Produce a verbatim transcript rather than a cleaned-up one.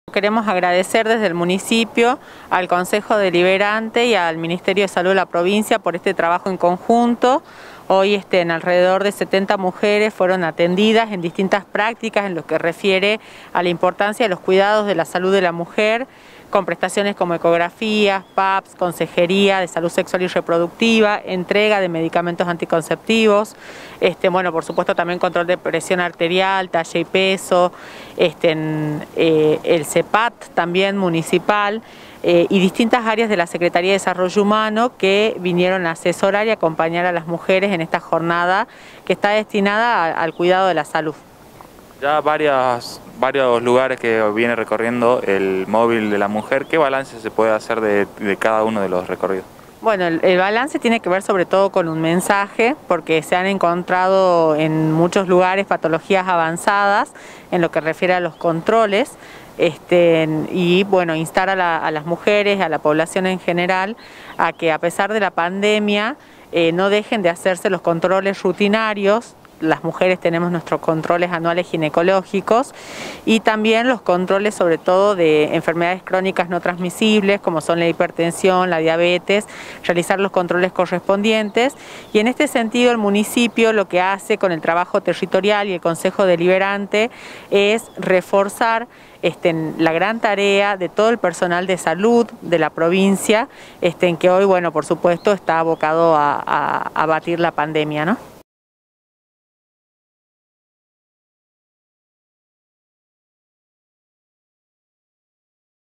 Queremos agradecer desde el municipio al Consejo Deliberante y al Ministerio de Salud de la provincia por este trabajo en conjunto. Hoy este, en alrededor de setenta mujeres fueron atendidas en distintas prácticas en lo que refiere a la importancia de los cuidados de la salud de la mujer, con prestaciones como ecografías, P A Ps, consejería de salud sexual y reproductiva, entrega de medicamentos anticonceptivos, este, bueno, por supuesto también control de presión arterial, talla y peso, este, en, eh, el C E P A T también municipal, eh, y distintas áreas de la Secretaría de Desarrollo Humano que vinieron a asesorar y acompañar a las mujeres en esta jornada que está destinada a, al cuidado de la salud. Ya varias, varios lugares que viene recorriendo el móvil de la mujer, ¿qué balance se puede hacer de, de cada uno de los recorridos? Bueno, el, el balance tiene que ver sobre todo con un mensaje, porque se han encontrado en muchos lugares patologías avanzadas en lo que refiere a los controles, este, y bueno, instar a, la, a las mujeres, a la población en general, a que a pesar de la pandemia eh, no dejen de hacerse los controles rutinarios. Las mujeres tenemos nuestros controles anuales ginecológicos y también los controles sobre todo de enfermedades crónicas no transmisibles como son la hipertensión, la diabetes, realizar los controles correspondientes, y en este sentido el municipio lo que hace con el trabajo territorial y el Consejo Deliberante es reforzar Este, la gran tarea de todo el personal de salud de la provincia, este, en que hoy, bueno, por supuesto, está abocado a, a, a batir la pandemia, ¿no?